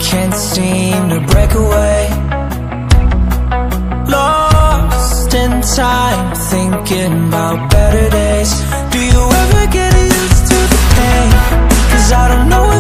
can't seem to break away. Lost in time, thinking about better days. Do you ever get used to the pain? 'Cause I don't know